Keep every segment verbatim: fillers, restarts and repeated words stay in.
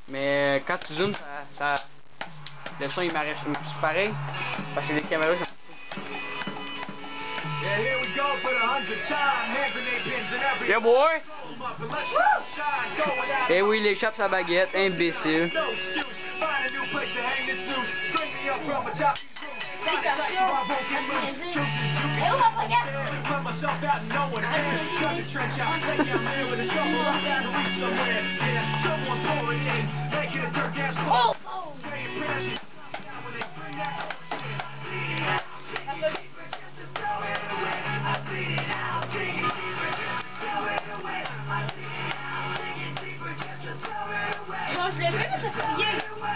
Mais quand tu zoomes, ça, ça le son il m'arrête pareil. Parce que les caméras sont... Yeah boy! Eh oui, il échappe sa baguette, imbécile. Oh! Non, je l'ai fait, mais ça fait rien.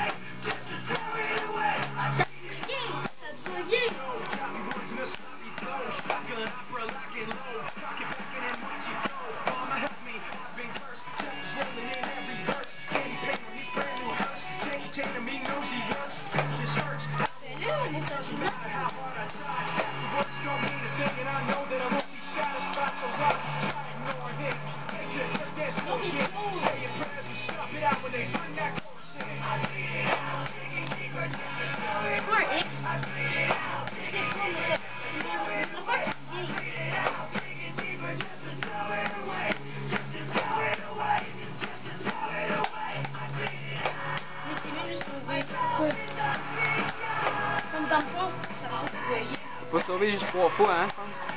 Faut sauver juste trois fois, hein.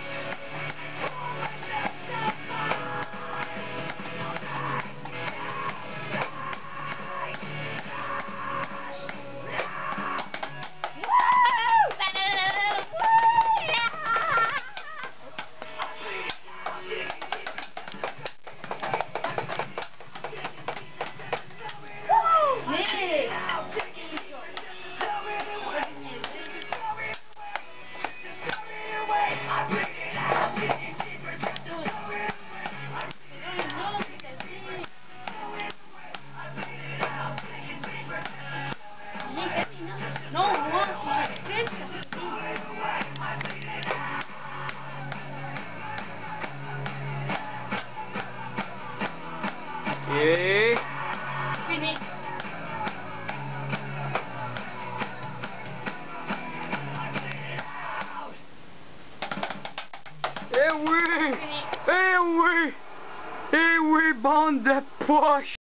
Non, moi, si je fais, Et... fini. Eh oui! Eh oui! Eh oui, bande de poches!